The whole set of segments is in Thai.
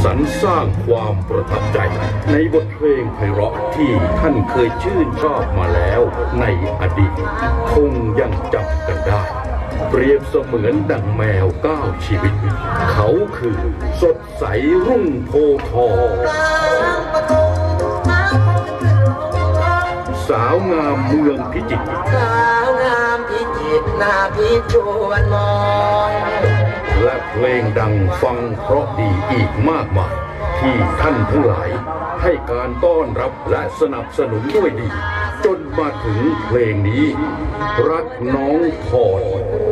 สรรสร้างความประทับใจในบทเพลงไพเราะที่ท่านเคยชื่นชอบมาแล้วในอดีตคงยังจำกันได้เปรียบเสมือนดั่งแมว9 ชีวิตเขาคือสดใสรุ่งโพธิ์ทองสาวงามเมืองพิจิตรสาวงามพิจิตรน่าพิจวนมองและเพลงดังฟังเพราะดีอีกมากมายที่ท่านทั้งหลายให้การต้อนรับและสนับสนุนด้วยดีจนมาถึงเพลงนี้รักน้องพร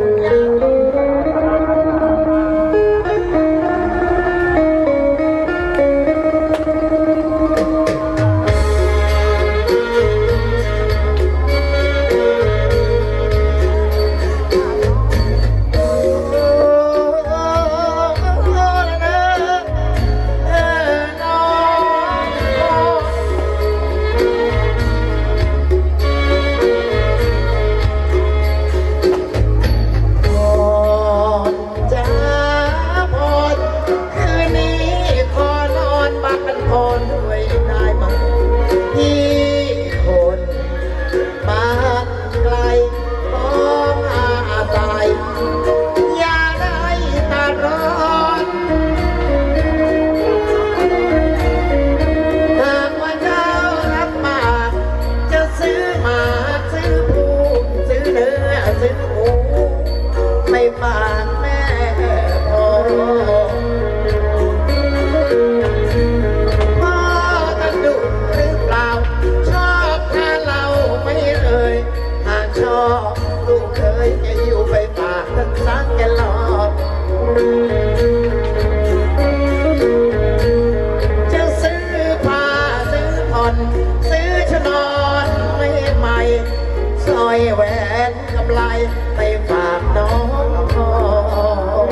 แหวนกำไรไปฝากน้องพร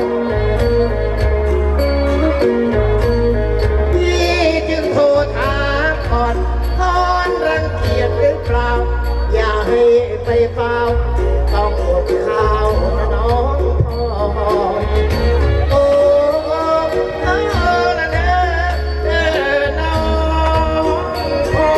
พี่จึงโทรถามก่อนพรรังเกียจหรือเปล่าอย่าให้ไปเฝ้าต้องอดข้าวนะน้องพรโอ้ละเด้อน้องพร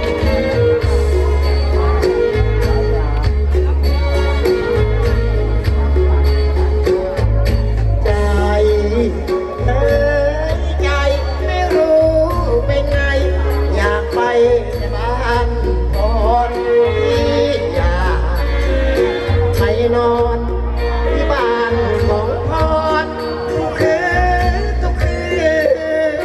นอนที่บ้านของพรทุกคืน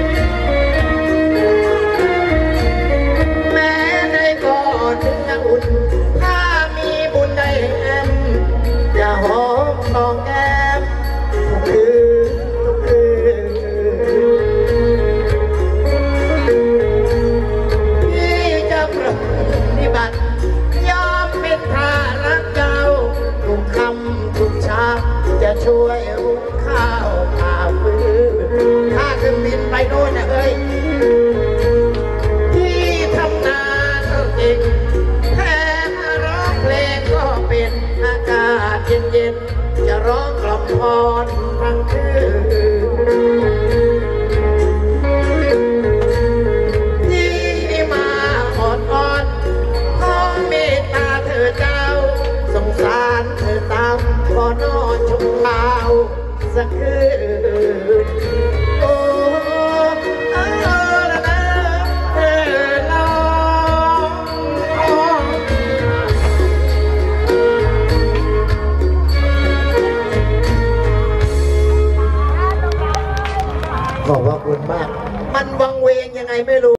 แม้ได้กอดถึงจะอุ่นถ้ามีบุญได้แอมจะหอมกองแก้มทุกคืนพี่จะปฏิบัติยอมเป็นภาระทุกคำทุกชาจะช่วยหุงข้าวผ่าฟืนถ้าขึ้นบินไปโน่นนะเอ้ยที่ทำงานเก่งแถมร้องเพลงก็เป็นอากาศเย็นๆจะร้องกล่อมพรทั้งคืนที่มาอ่อนๆขอเมตตาเธอเจ้าสงสารเธอตามขอนอนชมเท้าสักคืนโอ้ละนะน้องขอบคุณมากมันวังเวงยังไงไม่รู้